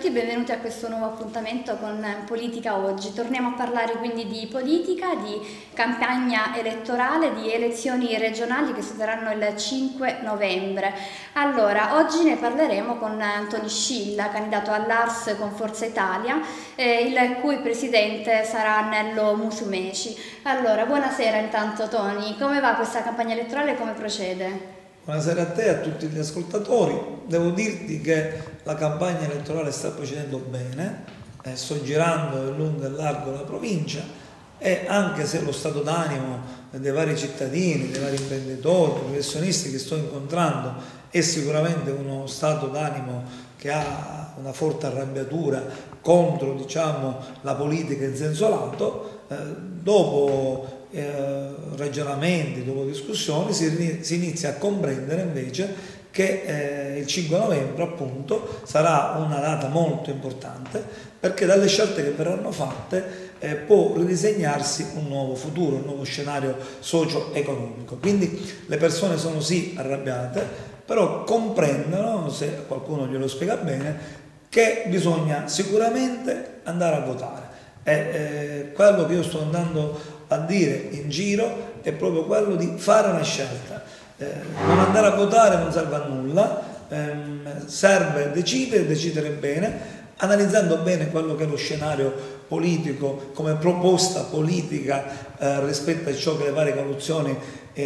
tutti e benvenuti a questo nuovo appuntamento con Politica Oggi. Torniamo a parlare quindi di politica, di campagna elettorale, di elezioni regionali che si terranno il 5 novembre. Allora, oggi ne parleremo con Tony Scilla, candidato all'ARS con Forza Italia, il cui presidente sarà Nello Musumeci. Allora, buonasera intanto Tony, come va questa campagna elettorale e come procede? Buonasera a te e a tutti gli ascoltatori. Devo dirti che la campagna elettorale sta procedendo bene, sto girando in lungo e largo la provincia e anche se lo stato d'animo dei vari cittadini, dei vari imprenditori, professionisti che sto incontrando è sicuramente uno stato d'animo che ha una forte arrabbiatura contro, diciamo, la politica in senso lato, dopo ragionamenti, dopo discussioni si inizia a comprendere invece che il 5 novembre appunto sarà una data molto importante perché dalle scelte che verranno fatte può ridisegnarsi un nuovo futuro, un nuovo scenario socio-economico. Quindi le persone sono sì arrabbiate, però comprendono, se qualcuno glielo spiega bene, che bisogna sicuramente andare a votare. Quello che io sto andando a dire in giro è proprio quello di fare una scelta. Non andare a votare non serve a nulla, serve decidere bene, analizzando bene quello che è lo scenario politico come proposta politica rispetto a ciò che le varie coalizioni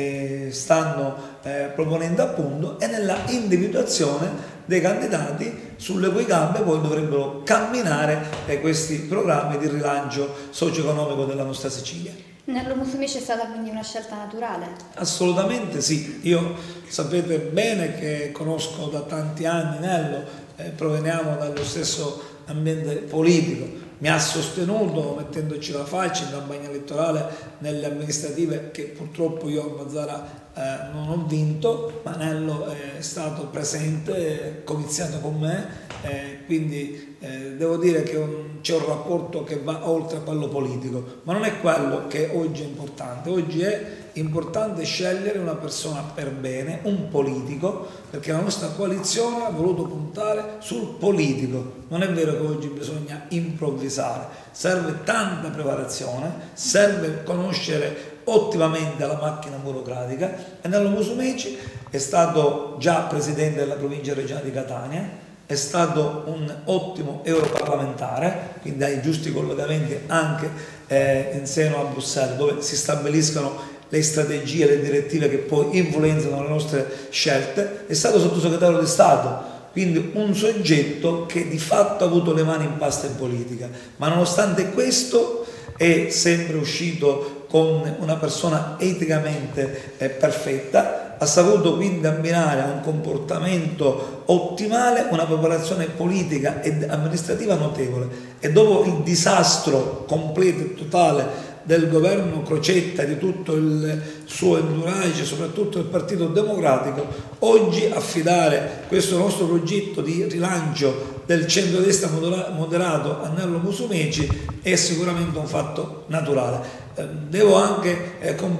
stanno proponendo appunto e nella individuazione dei candidati sulle cui gambe poi dovrebbero camminare questi programmi di rilancio socio-economico della nostra Sicilia. Nello Musumeci è stata quindi una scelta naturale? Assolutamente sì, io sapete bene che conosco da tanti anni Nello, proveniamo dallo stesso ambiente politico, mi ha sostenuto mettendoci la faccia in campagna elettorale nelle amministrative che purtroppo io a Mazara non ho vinto, ma Nello è stato presente, comiziato con me, quindi devo dire che c'è un rapporto che va oltre a quello politico, ma non è quello che oggi è importante. Oggi è importante scegliere una persona per bene, un politico, perché la nostra coalizione ha voluto puntare sul politico. Non è vero che oggi bisogna improvvisare, serve tanta preparazione, serve conoscere ottimamente la macchina burocratica e Nello Musumeci è stato già presidente della provincia regionale di Catania, è stato un ottimo europarlamentare, quindi ha i giusti collegamenti anche in seno a Bruxelles, dove si stabiliscono le strategie, le direttive che poi influenzano le nostre scelte, è stato sottosegretario di Stato, quindi un soggetto che di fatto ha avuto le mani in pasta in politica, ma nonostante questo è sempre uscito con una persona eticamente perfetta, ha saputo quindi abbinare a un comportamento ottimale una preparazione politica ed amministrativa notevole e dopo il disastro completo e totale del governo Crocetta e di tutto il suo entourage, soprattutto del Partito Democratico, oggi affidare questo nostro progetto di rilancio del centrodestra moderato a Nello Musumeci è sicuramente un fatto naturale. Devo anche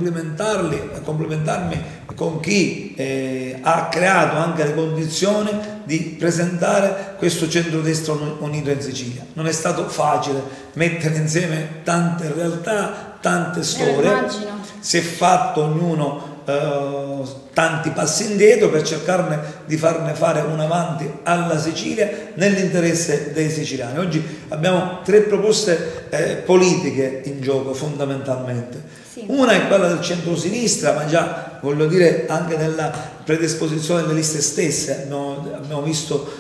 complimentarmi con chi ha creato anche le condizioni di presentare questo centrodestra unito in Sicilia. Non è stato facile mettere insieme tante realtà, tante storie, si è fatto ognuno tanti passi indietro per cercarne di farne fare un avanti alla Sicilia nell'interesse dei siciliani. Oggi abbiamo tre proposte politiche in gioco fondamentalmente. Sì. Una è quella del centro-sinistra, ma già voglio dire anche nella predisposizione delle liste stesse abbiamo visto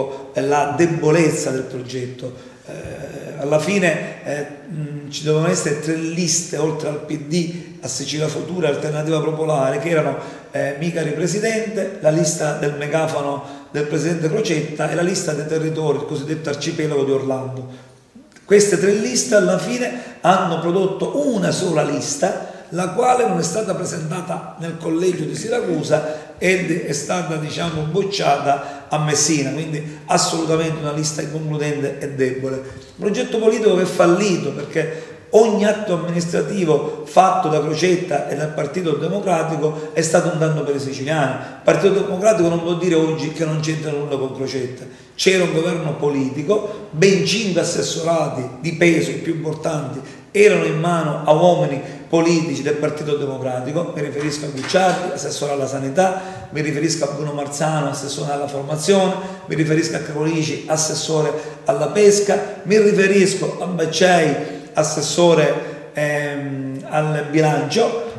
la debolezza del progetto. Alla fine ci devono essere tre liste oltre al PD a Sicilia Futura e Alternativa Popolare che erano Micari presidente, la lista del megafono del presidente Crocetta e la lista dei territori, il cosiddetto arcipelago di Orlando. Queste tre liste alla fine hanno prodotto una sola lista, la quale non è stata presentata nel collegio di Siracusa ed è stata, diciamo, bocciata a Messina, quindi assolutamente una lista inconcludente e debole. Un progetto politico che è fallito perché ogni atto amministrativo fatto da Crocetta e dal Partito Democratico è stato un danno per i siciliani. Il Partito Democratico non può dire oggi che non c'entra nulla con Crocetta. C'era un governo politico, ben 5 assessorati di peso, i più importanti, erano in mano a uomini politici del Partito Democratico, mi riferisco a Gucciardi, assessore alla sanità, mi riferisco a Bruno Marzano, assessore alla formazione, mi riferisco a Carolici, assessore alla pesca, mi riferisco a Baccei, assessore al bilancio,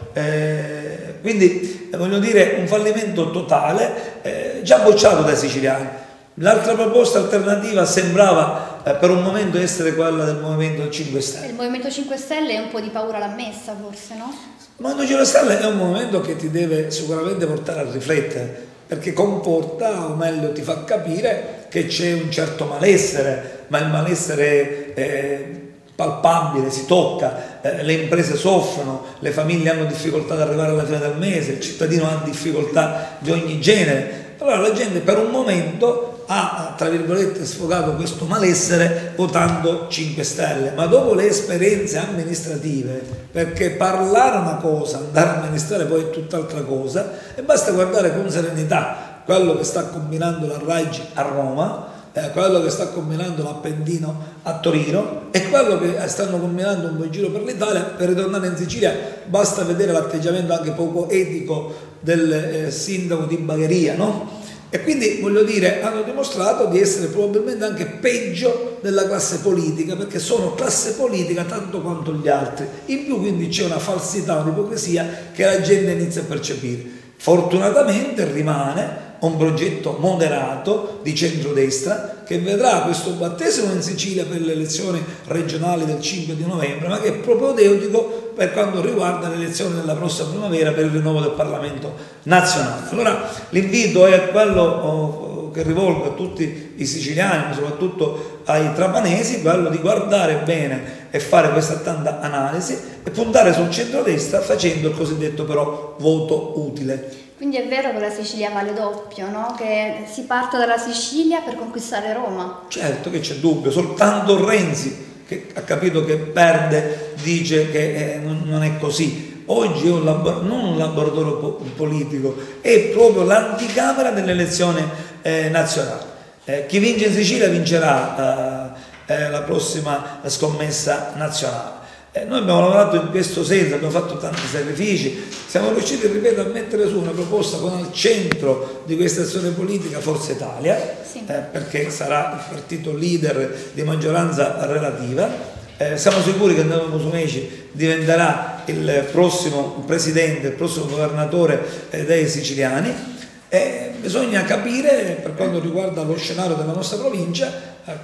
quindi voglio dire un fallimento totale, già bocciato dai siciliani. L'altra proposta alternativa sembrava per un momento essere quella del Movimento 5 Stelle. Il Movimento 5 Stelle un po' di paura l'ha messa forse, no? Il Movimento 5 Stelle è un movimento che ti deve sicuramente portare a riflettere, perché comporta, o meglio ti fa capire che c'è un certo malessere, ma il malessere è palpabile, si tocca, le imprese soffrono, le famiglie hanno difficoltà ad arrivare alla fine del mese, il cittadino ha difficoltà di ogni genere. Allora la gente per un momento ha, tra virgolette, sfogato questo malessere votando 5 Stelle, ma dopo le esperienze amministrative, perché parlare una cosa, andare a amministrare poi è tutt'altra cosa, e basta guardare con serenità quello che sta combinando la Raggi a Roma, quello che sta combinando l'Appendino a Torino e quello che stanno combinando un po' in giro per l'Italia. Per ritornare in Sicilia basta vedere l'atteggiamento anche poco etico del sindaco di Bagheria, no? E quindi voglio dire, hanno dimostrato di essere probabilmente anche peggio della classe politica, perché sono classe politica tanto quanto gli altri. In più quindi c'è una falsità, un'ipocrisia che la gente inizia a percepire. Fortunatamente rimane un progetto moderato di centrodestra che vedrà questo battesimo in Sicilia per le elezioni regionali del 5 di novembre, ma che è propedeutico per quanto riguarda le elezioni della prossima primavera per il rinnovo del Parlamento nazionale. Allora l'invito è quello che rivolgo a tutti i siciliani, ma soprattutto ai trapanesi, quello di guardare bene e fare questa tanta analisi e puntare sul centrodestra facendo il cosiddetto però voto utile. Quindi è vero che la Sicilia vale doppio, no? Che si parte dalla Sicilia per conquistare Roma. Certo che c'è dubbio, soltanto Renzi, che ha capito che perde, dice che non è così. Oggi è non un laboratorio politico, è proprio l'anticamera delle elezioni nazionali. Chi vince in Sicilia vincerà la prossima scommessa nazionale. Noi abbiamo lavorato in questo senso, abbiamo fatto tanti sacrifici, siamo riusciti, ripeto, a mettere su una proposta con al centro di questa azione politica Forza Italia, sì, perché sarà il partito leader di maggioranza relativa. Siamo sicuri che Antonio Musumeci diventerà il prossimo presidente, il prossimo governatore dei siciliani. Bisogna capire, per quanto riguarda lo scenario della nostra provincia,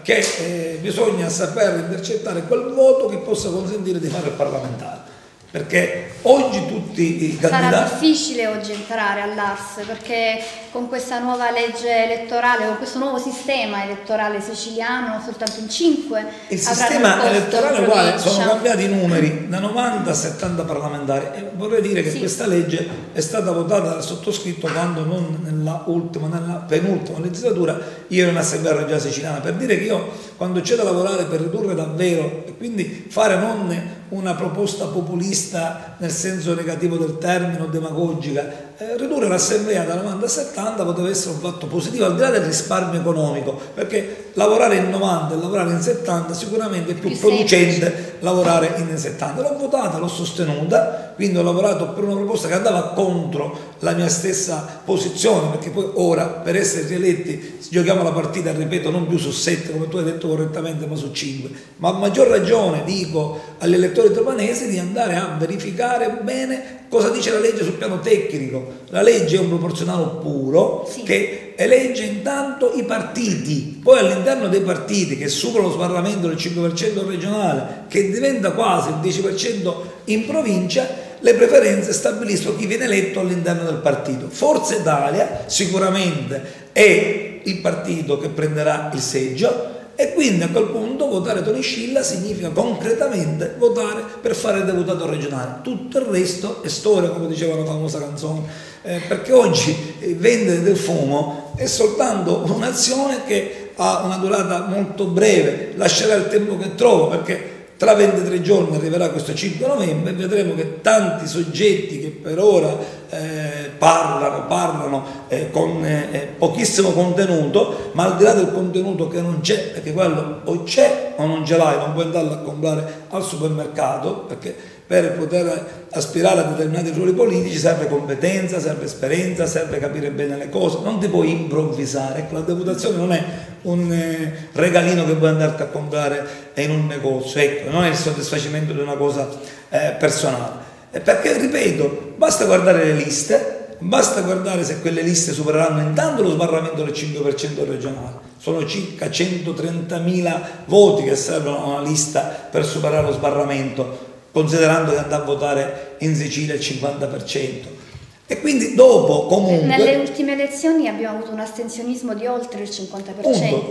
che bisogna saper intercettare quel voto che possa consentire di fare il parlamentare, perché oggi tutti i candidati... Sarà difficile oggi entrare all'ARS, perché con questa nuova legge elettorale, con questo nuovo sistema elettorale siciliano, soltanto in 5 il sistema elettorale uguale, sono cambiati i numeri da 90 a 70 parlamentari, e vorrei dire che sì, questa legge è stata votata dal sottoscritto quando non nella penultima legislatura io ero in Assemblea Regionale Siciliana, per dire che io quando c'è da lavorare per ridurre davvero e quindi fare non una proposta populista nel senso negativo del termine o demagogica, ridurre l'assemblea da 90 a 70 poteva essere un fatto positivo al di là del risparmio economico, perché lavorare in 90 e lavorare in 70 sicuramente è più producente lavorare in 70. L'ho votata, l'ho sostenuta, quindi ho lavorato per una proposta che andava contro la mia stessa posizione, perché poi ora per essere rieletti giochiamo la partita, ripeto, non più su 7 come tu hai detto correttamente, ma su 5, ma a maggior ragione dico agli elettori trapanesi di andare a verificare bene cosa dice la legge sul piano tecnico. La legge è un proporzionale puro, sì, che elegge intanto i partiti, poi all'interno dei partiti che superano lo sbarramento del 5% regionale, che diventa quasi il 10% in provincia, le preferenze stabiliscono chi viene eletto all'interno del partito. Forza Italia sicuramente è il partito che prenderà il seggio, e quindi a quel punto votare Toni Scilla significa concretamente votare per fare il deputato regionale. Tutto il resto è storia, come diceva la famosa canzone, perché oggi vendere del fumo è soltanto un'azione che ha una durata molto breve, lascerà il tempo che trova, perché tra 23 giorni arriverà questo 5 novembre e vedremo che tanti soggetti che per ora parlano con pochissimo contenuto, ma al di là del contenuto che non c'è, perché quello o c'è o non ce l'hai, non puoi andarlo a comprare al supermercato, perché per poter aspirare a determinati ruoli politici serve competenza, serve esperienza, serve capire bene le cose, non ti puoi improvvisare. Ecco, la deputazione non è un regalino che puoi andarti a comprare in un negozio, ecco, non è il soddisfacimento di una cosa personale. Perché, ripeto, basta guardare le liste, basta guardare se quelle liste supereranno intanto lo sbarramento del 5% regionale. Sono circa 130.000 voti che servono a una lista per superare lo sbarramento, considerando che andrà a votare in Sicilia il 50%. E quindi dopo comunque... Nelle ultime elezioni abbiamo avuto un astensionismo di oltre il 50%. Punto.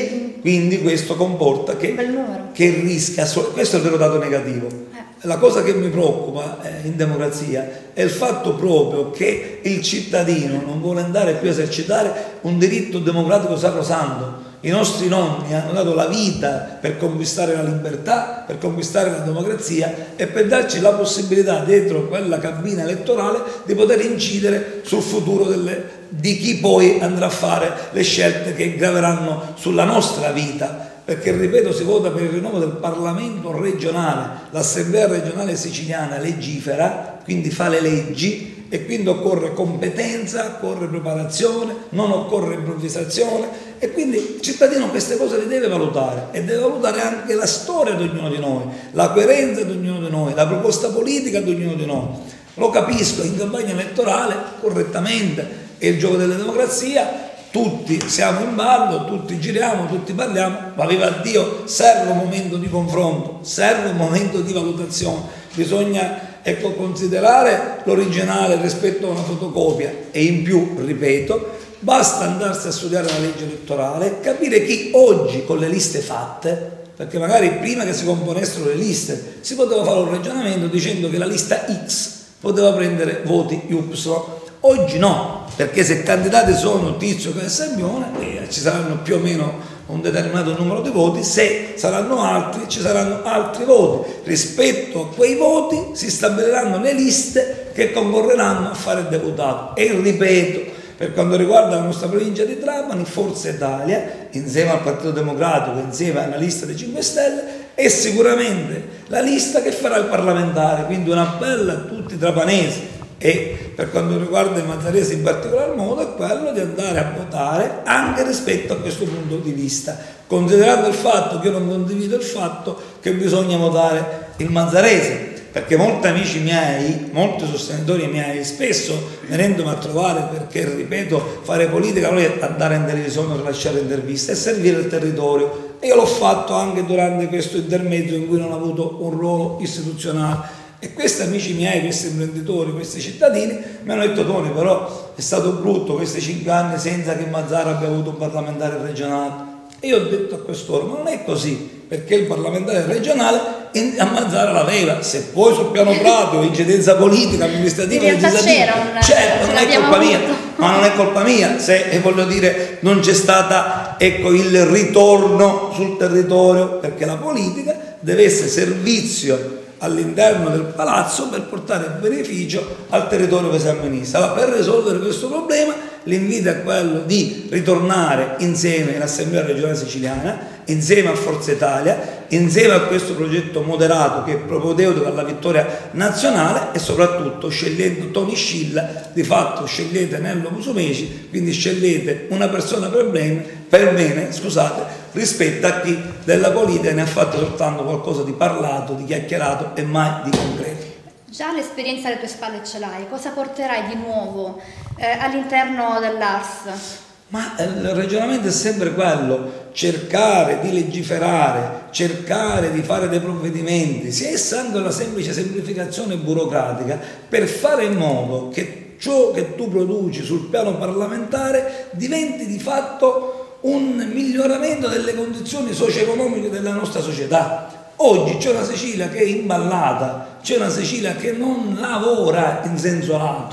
Quindi questo comporta che rischia, questo è il vero dato negativo. La cosa che mi preoccupa in democrazia è il fatto proprio che il cittadino non vuole andare più a esercitare un diritto democratico sacrosanto. I nostri nonni hanno dato la vita per conquistare la libertà, per conquistare la democrazia e per darci la possibilità, dietro quella cabina elettorale, di poter incidere sul futuro di chi poi andrà a fare le scelte che graveranno sulla nostra vita. Perché, ripeto, si vota per il rinnovo del Parlamento regionale, l'Assemblea regionale siciliana legifera, quindi fa le leggi, e quindi occorre competenza, occorre preparazione, non occorre improvvisazione, e quindi il cittadino queste cose le deve valutare, e deve valutare anche la storia di ognuno di noi, la coerenza di ognuno di noi, la proposta politica di ognuno di noi. Lo capisco, in campagna elettorale correttamente è il gioco della democrazia, tutti siamo in ballo, tutti giriamo, tutti parliamo, ma viva Dio, serve un momento di confronto, serve un momento di valutazione, bisogna considerare l'originale rispetto a una fotocopia, e in più, ripeto, basta andarsi a studiare la legge elettorale e capire chi oggi con le liste fatte, perché magari prima che si componessero le liste si poteva fare un ragionamento dicendo che la lista X poteva prendere voti Y, oggi no, perché se candidati sono Tizio che è Semmione ci saranno più o meno un determinato numero di voti, se saranno altri ci saranno altri voti, rispetto a quei voti si stabiliranno le liste che concorreranno a fare il deputato. E ripeto, per quanto riguarda la nostra provincia di Trapani, Forza Italia, insieme al Partito Democratico, insieme alla lista dei 5 Stelle, è sicuramente la lista che farà il parlamentare, quindi un appello a tutti i trapanesi, e per quanto riguarda i mazzaresi in particolar modo, è quello di andare a votare anche rispetto a questo punto di vista, considerando il fatto che io non condivido il fatto che bisogna votare il mazzarese, perché molti amici miei, molti sostenitori miei, spesso venendomi a trovare, perché ripeto, fare politica non è andare in televisione o rilasciare interviste, è servire il territorio, e io l'ho fatto anche durante questo intermezzo in cui non ho avuto un ruolo istituzionale. E questi amici miei, questi imprenditori, questi cittadini mi hanno detto: Toni, però è stato brutto questi 5 anni senza che Mazzara abbia avuto un parlamentare regionale. E io ho detto a quest'ora: ma non è così, perché il parlamentare regionale a Mazzara l'aveva. Se poi sul piano pratico, incidenza politica, amministrativa, legislativa, certo, non è colpa mia, ma non è colpa mia se, voglio dire, non c'è stata, il ritorno sul territorio, perché la politica deve essere servizio all'interno del palazzo per portare beneficio al territorio che si amministra. Allora, per risolvere questo problema l'invito è quello di ritornare insieme all'Assemblea regionale siciliana, insieme a Forza Italia, insieme a questo progetto moderato che è propedeutico alla vittoria nazionale, e soprattutto scegliendo Toni Scilla, di fatto scegliete Nello Musumeci, quindi scegliete una persona per bene, rispetto a chi della politica ne ha fatto soltanto qualcosa di parlato, di chiacchierato e mai di concreto. Già l'esperienza alle tue spalle ce l'hai, cosa porterai di nuovo all'interno dell'ARS? Ma il ragionamento è sempre quello: cercare di legiferare, cercare di fare dei provvedimenti, sia essa anche una semplice semplificazione burocratica, per fare in modo che ciò che tu produci sul piano parlamentare diventi di fatto un miglioramento delle condizioni socio-economiche della nostra società. Oggi c'è una Sicilia che è imballata, c'è una Sicilia che non lavora in senso lato,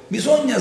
Bisogna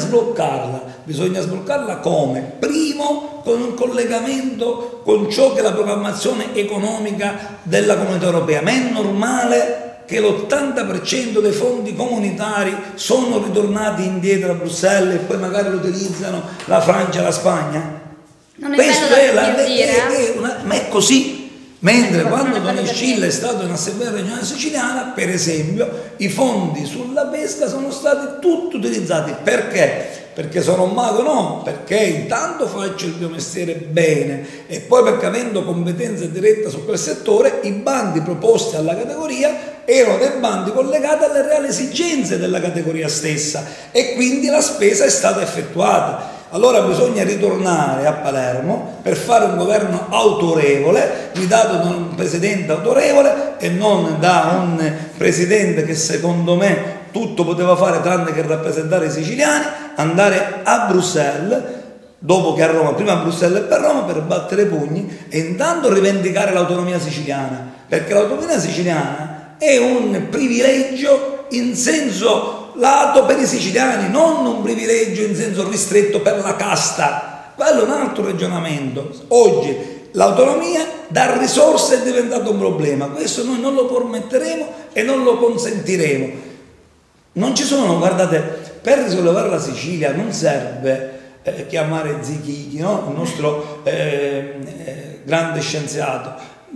sbloccarla come? Primo, con un collegamento con ciò che è la programmazione economica della Comunità Europea. Ma è normale che l'80% dei fondi comunitari sono ritornati indietro a Bruxelles e poi magari lo utilizzano la Francia e la Spagna? Non è bello da dire, ma è così. Mentre quando Don Scilla è stato in Assemblea regionale siciliana, per esempio, i fondi sulla pesca sono stati tutti utilizzati. Perché? Perché sono un mago? No, perché intanto faccio il mio mestiere bene e poi perché avendo competenza diretta su quel settore, i bandi proposti alla categoria erano dei bandi collegati alle reali esigenze della categoria stessa e quindi la spesa è stata effettuata. Allora bisogna ritornare a Palermo per fare un governo autorevole, guidato da un presidente autorevole e non da un presidente che secondo me tutto poteva fare tranne che rappresentare i siciliani, andare a Bruxelles, dopo che a Roma, prima a Bruxelles e per Roma, per battere i pugni e intanto rivendicare l'autonomia siciliana, perché l'autonomia siciliana è un privilegio in senso lato per i siciliani, non un privilegio in senso ristretto per la casta. Quello è un altro ragionamento. Oggi l'autonomia dar risorse è diventato un problema, questo noi non lo permetteremo e non lo consentiremo. Non ci sono, guardate, per risollevare la Sicilia non serve chiamare Zichichi, no? Il nostro grande scienziato,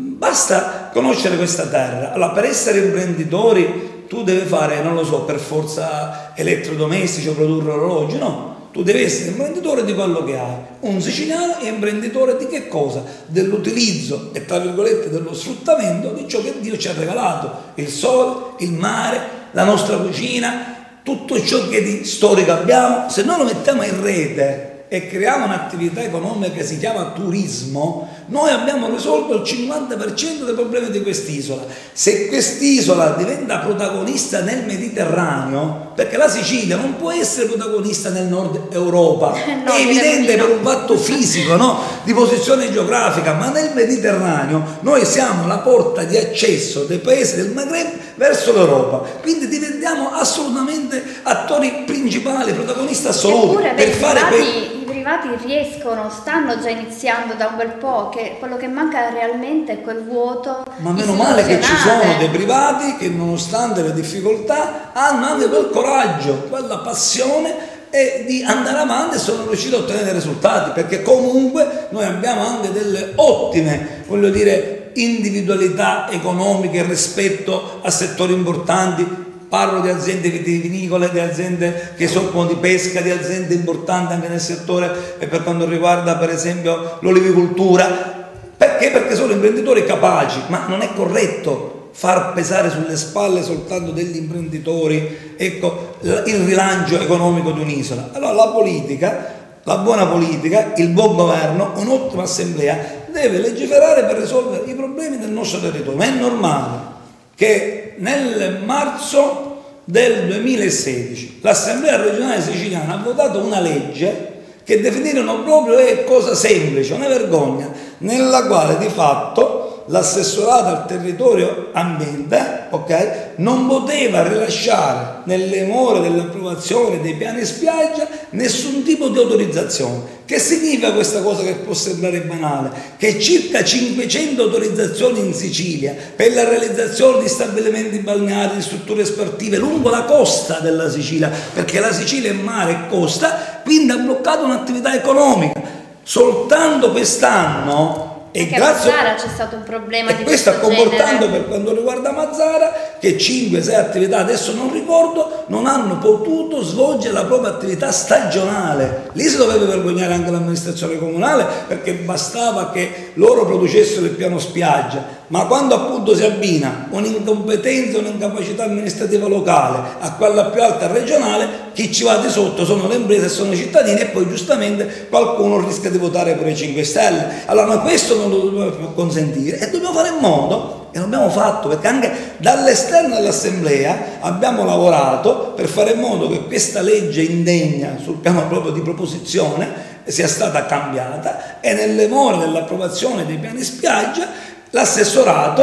basta conoscere questa terra. Allora, per essere imprenditori tu devi fare, non lo so, per forza elettrodomestici o produrre orologi, no, tu devi essere imprenditore di quello che hai. Un siciliano è imprenditore di che cosa? Dell'utilizzo e tra virgolette dello sfruttamento di ciò che Dio ci ha regalato, il sole, il mare, la nostra cucina, tutto ciò che di storico abbiamo. Se noi lo mettiamo in rete e creiamo un'attività economica che si chiama turismo, noi abbiamo risolto il 50% dei problemi di quest'isola. Se quest'isola diventa protagonista nel Mediterraneo, perché la Sicilia non può essere protagonista nel nord Europa, no, è evidente per un fatto fisico, no? Di posizione geografica, ma nel Mediterraneo noi siamo la porta di accesso dei paesi del Maghreb verso l'Europa, quindi diventiamo assolutamente attori principali, protagonisti assoluti. Eppure, per fare i privati riescono, stanno già iniziando da un bel po', che quello che manca realmente è quel vuoto. Ma meno male che ci sono dei privati che nonostante le difficoltà hanno anche quel coraggio, quella passione di andare avanti e sono riusciti a ottenere risultati, perché comunque noi abbiamo anche delle ottime, voglio dire, individualità economiche rispetto a settori importanti. Parlo di aziende vitivinicole, di aziende che si occupano di pesca, di aziende importanti anche nel settore per quanto riguarda per esempio l'olivicoltura. Perché? Perché sono imprenditori capaci, ma non è corretto far pesare sulle spalle soltanto degli imprenditori, ecco, il rilancio economico di un'isola. Allora la politica, la buona politica, il buon governo, un'ottima assemblea deve legiferare per risolvere i problemi del nostro territorio. Ma è normale che nel marzo del 2016 l'Assemblea regionale siciliana ha votato una legge che definirono proprio è cosa semplice, una vergogna, nella quale di fatto l'assessorato al territorio ambiente, ok, non poteva rilasciare nelle more dell'approvazione dei piani spiaggia nessun tipo di autorizzazione. Che significa questa cosa che può sembrare banale? Che circa 500 autorizzazioni in Sicilia per la realizzazione di stabilimenti balneari, di strutture sportive lungo la costa della Sicilia, perché la Sicilia è mare e costa, quindi ha bloccato un'attività economica. Soltanto quest'anno e grazie a Mazzara c'è stato un problema di questo sta comportando per quanto riguarda Mazzara che 5-6 attività, adesso non ricordo, non hanno potuto svolgere la propria attività stagionale. Lì si doveva vergognare anche l'amministrazione comunale, perché bastava che loro producessero il piano spiaggia, ma quando appunto si abbina un'incompetenza, un'incapacità amministrativa locale a quella più alta regionale, chi ci va di sotto sono le imprese e sono i cittadini, e poi giustamente qualcuno rischia di votare per i 5 Stelle. Allora, ma questo non lo dobbiamo più consentire e dobbiamo fare in modo, e l'abbiamo fatto, perché anche dall'esterno dell'Assemblea abbiamo lavorato per fare in modo che questa legge indegna sul piano proprio di proposizione sia stata cambiata, e nelle more dell'approvazione dei piani spiaggia l'assessorato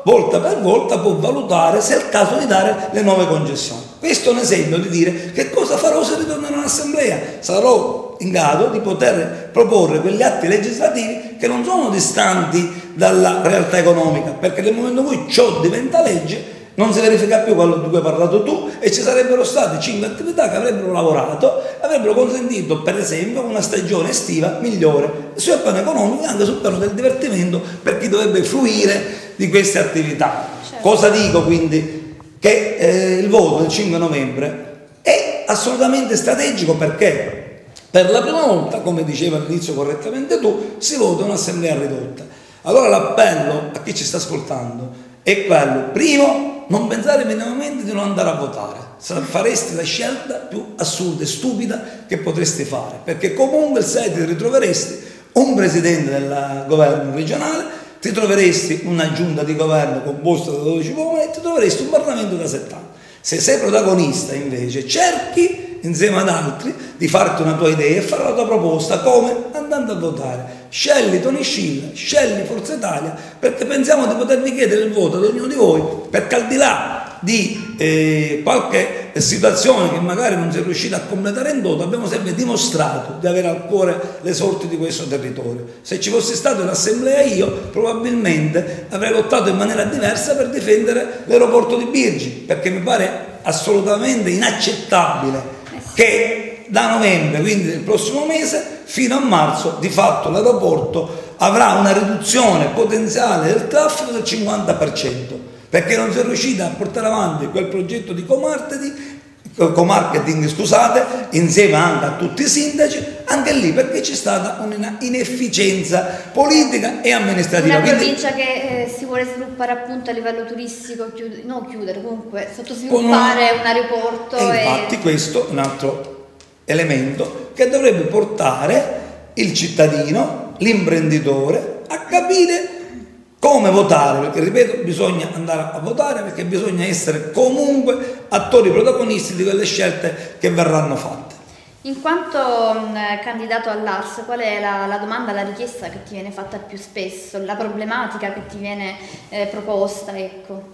volta per volta può valutare se è il caso di dare le nuove concessioni. Questo è un esempio di dire che cosa farò se ritornerò in assemblea. Sarò in grado di poter proporre quegli atti legislativi che non sono distanti dalla realtà economica, perché nel momento in cui ciò diventa legge non si verifica più quello di cui hai parlato tu e ci sarebbero state 5 attività che avrebbero lavorato, avrebbero consentito per esempio una stagione estiva migliore sul piano economico e anche sul piano del divertimento per chi dovrebbe fruire di queste attività. Certo. Cosa dico quindi? Che il voto del 5 novembre è assolutamente strategico, perché per la prima volta, come diceva all'inizio correttamente tu, si vota un'assemblea ridotta. Allora l'appello a chi ci sta ascoltando è quello: primo, non pensare minimamente di non andare a votare, faresti la scelta più assurda e stupida che potresti fare, perché comunque il 6 ti ritroveresti un presidente del governo regionale, ti troveresti una giunta di governo composta da 12 uomini e ti troveresti un Parlamento da 70. Se sei protagonista invece cerchi insieme ad altri di farti una tua idea e fare la tua proposta, come? Andando a votare. Scegli Tony Scilla, scegli Forza Italia, perché pensiamo di potervi chiedere il voto ad ognuno di voi, perché al di là di qualche situazione che magari non si è riuscita a completare in toto, abbiamo sempre dimostrato di avere al cuore le sorti di questo territorio. Se ci fosse stata un'assemblea io probabilmente avrei lottato in maniera diversa per difendere l'aeroporto di Birgi, perché mi pare assolutamente inaccettabile che da novembre, quindi del prossimo mese, fino a marzo di fatto l'aeroporto avrà una riduzione potenziale del traffico del 50%, perché non si è riuscita a portare avanti quel progetto di co-marketing, scusate, insieme anche a tutti i sindaci, anche lì perché c'è stata una inefficienza politica e amministrativa. Una provincia che si vuole sviluppare appunto a livello turistico, non chiudere, comunque sottosviluppare un aeroporto. E infatti questo è un altro elemento che dovrebbe portare il cittadino, l'imprenditore, a capire come votare, perché ripeto, bisogna andare a votare, perché bisogna essere comunque attori protagonisti di quelle scelte che verranno fatte. In quanto candidato all'ARS, qual è la domanda, la richiesta che ti viene fatta più spesso, la problematica che ti viene proposta, ecco?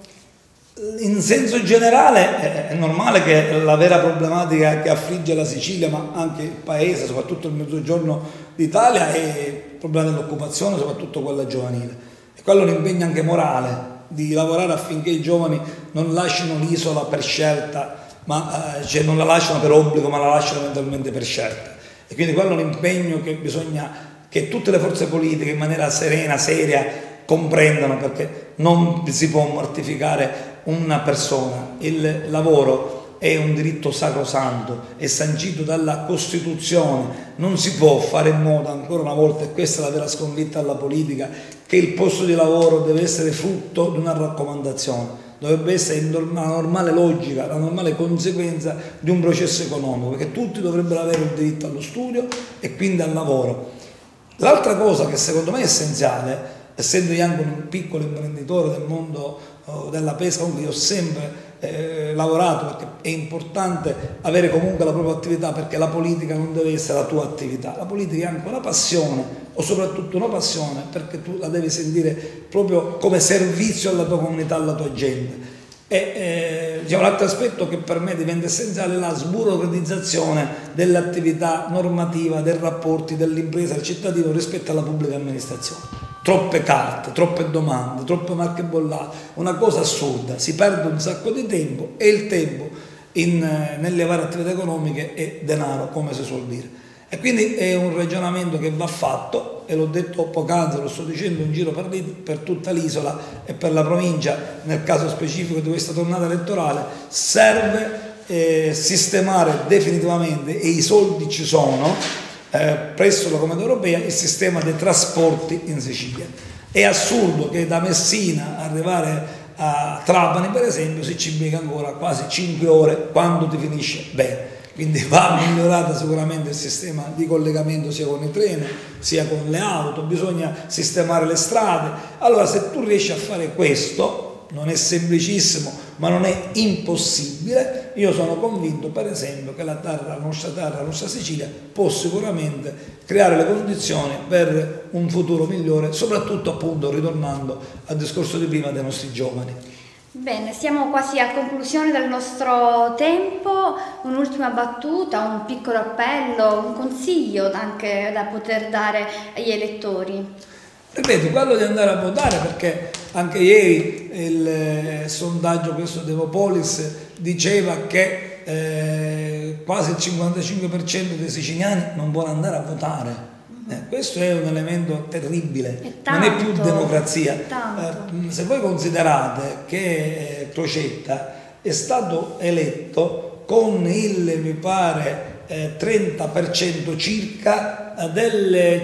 In senso generale è normale che la vera problematica che affligge la Sicilia, ma anche il paese, soprattutto il mezzogiorno d'Italia, è il problema dell'occupazione, soprattutto quella giovanile. E quello è un impegno anche morale, di lavorare affinché i giovani non lasciano l'isola per scelta, cioè non la lasciano per obbligo, ma la lasciano eventualmente per scelta. E quindi quello è un impegno che bisogna che tutte le forze politiche in maniera serena, seria, comprendano, perché non si può mortificare una persona. Il lavoro è un diritto sacrosanto, è sancito dalla Costituzione, non si può fare in modo, ancora una volta, e questa è la vera sconfitta alla politica, che il posto di lavoro deve essere frutto di una raccomandazione, dovrebbe essere la normale logica, la normale conseguenza di un processo economico, perché tutti dovrebbero avere il diritto allo studio e quindi al lavoro. L'altra cosa che secondo me è essenziale, essendo io anche un piccolo imprenditore del mondo della pesca, comunque io ho sempre lavorato, perché è importante avere comunque la propria attività, perché la politica non deve essere la tua attività, la politica è anche una passione, o soprattutto una passione, perché tu la devi sentire proprio come servizio alla tua comunità, alla tua gente. E diciamo, l'altro aspetto che per me diventa essenziale è la sburocratizzazione dell'attività normativa, dei rapporti dell'impresa al cittadino rispetto alla pubblica amministrazione. Troppe carte, troppe domande, troppe marche bollate, una cosa assurda, si perde un sacco di tempo, e il tempo nelle varie attività economiche è denaro, come si suol dire. E quindi è un ragionamento che va fatto, e l'ho detto poc'anzi, lo sto dicendo in giro per tutta l'isola e per la provincia, nel caso specifico di questa tornata elettorale, serve sistemare definitivamente, e i soldi ci sono, presso la Comunità Europea, il sistema dei trasporti in Sicilia. È assurdo che da Messina arrivare a Trapani, per esempio, si ci impiega ancora quasi 5 ore quando ti finisce bene. Quindi va migliorato sicuramente il sistema di collegamento sia con i treni sia con le auto, bisogna sistemare le strade. Allora, se tu riesci a fare questo, non è semplicissimo, ma non è impossibile. Io sono convinto, per esempio, che la nostra Sicilia può sicuramente creare le condizioni per un futuro migliore, soprattutto appunto ritornando al discorso di prima dei nostri giovani. Bene, siamo quasi a conclusione del nostro tempo. Un'ultima battuta, un piccolo appello, un consiglio anche da poter dare agli elettori. Ripeto, quello di andare a votare, perché anche ieri il sondaggio questo Demopolis diceva che quasi il 55% dei siciliani non vuole andare a votare. Questo è un elemento terribile, non è più democrazia. Se voi considerate che Crocetta è stato eletto con il, mi pare, 30% circa del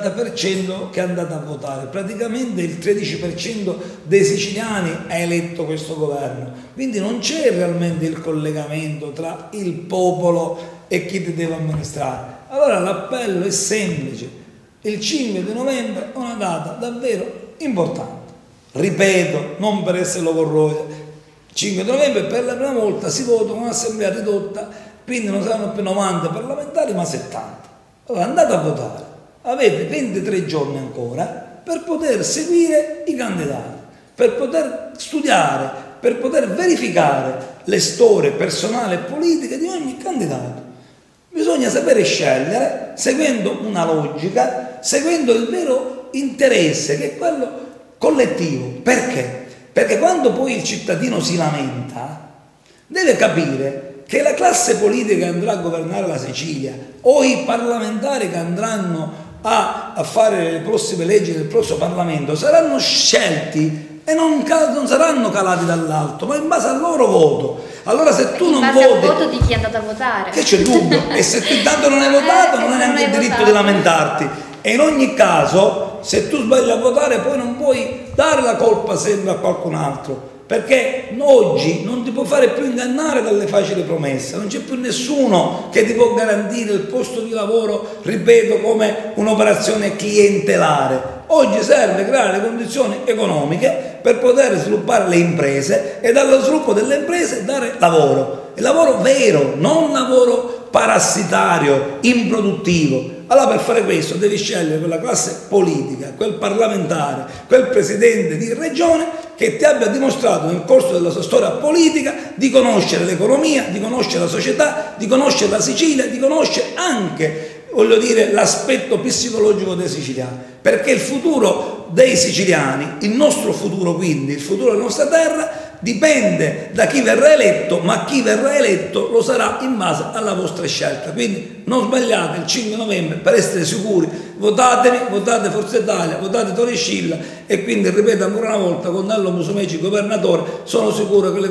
50% che è andato a votare, praticamente il 13% dei siciliani ha eletto questo governo, quindi non c'è realmente il collegamento tra il popolo e chi ti deve amministrare. Allora l'appello è semplice: il 5 di novembre è una data davvero importante, ripeto, non per essere logorroide, il 5 di novembre per la prima volta si vota con un'assemblea ridotta, quindi non saranno più 90 parlamentari ma 70. Allora andate a votare, avete 23 giorni ancora per poter seguire i candidati, per poter studiare, per poter verificare le storie personali e politiche di ogni candidato. Bisogna sapere scegliere seguendo una logica, seguendo il vero interesse, che è quello collettivo. Perché? Perché quando poi il cittadino si lamenta, deve capire che la classe politica che andrà a governare la Sicilia o i parlamentari che andranno a fare le prossime leggi del prossimo Parlamento saranno scelti e non saranno calati dall'alto, ma in base al loro voto. Allora se tu non voti... In base al voto di chi è andato a votare. Che c'è dubbio? E se tu intanto non hai votato non hai neanche il diritto di lamentarti. E in ogni caso, se tu sbagli a votare poi non puoi dare la colpa sempre a qualcun altro. Perché oggi non ti può fare più ingannare dalle facili promesse, non c'è più nessuno che ti può garantire il posto di lavoro, ripeto, come un'operazione clientelare. Oggi serve creare le condizioni economiche per poter sviluppare le imprese e dallo sviluppo delle imprese dare lavoro, e lavoro vero, non lavoro parassitario, improduttivo. Allora per fare questo devi scegliere quella classe politica, quel parlamentare, quel presidente di regione che ti abbia dimostrato nel corso della sua storia politica di conoscere l'economia, di conoscere la società, di conoscere la Sicilia, di conoscere anche, voglio dire, l'aspetto psicologico dei siciliani, perché il futuro dei siciliani, il nostro futuro quindi, il futuro della nostra terra, dipende da chi verrà eletto, ma chi verrà eletto lo sarà in base alla vostra scelta. Quindi non sbagliate il 5 novembre, per essere sicuri, votatevi, votate Forza Italia, votate Toriscilla, e quindi ripeto ancora una volta, con Nello Musumeci governatore, sono sicuro che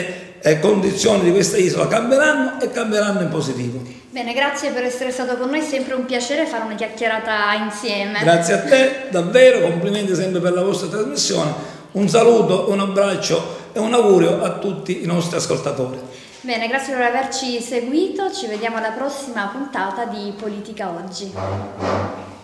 le condizioni di questa isola cambieranno, e cambieranno in positivo. Bene, grazie per essere stato con noi, è sempre un piacere fare una chiacchierata insieme. Grazie a te, davvero, complimenti sempre per la vostra trasmissione. Un saluto, un abbraccio e un augurio a tutti i nostri ascoltatori. Bene, grazie per averci seguito, ci vediamo alla prossima puntata di Politica Oggi.